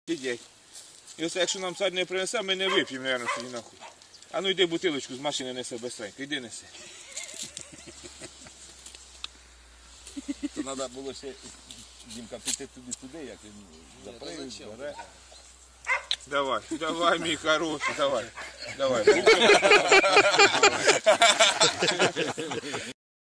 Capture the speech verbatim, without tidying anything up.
сидять. І оце, якщо нам цар не принесе, ми не вип'ємо, мабуть, тоді нахуй. А ну йди бутилочку з машини несе быстренько, йди неси. То треба було ще, Дімка, піти туди-туди, як він заприють, бере. Давай, давай, мій хороший, давай, давай.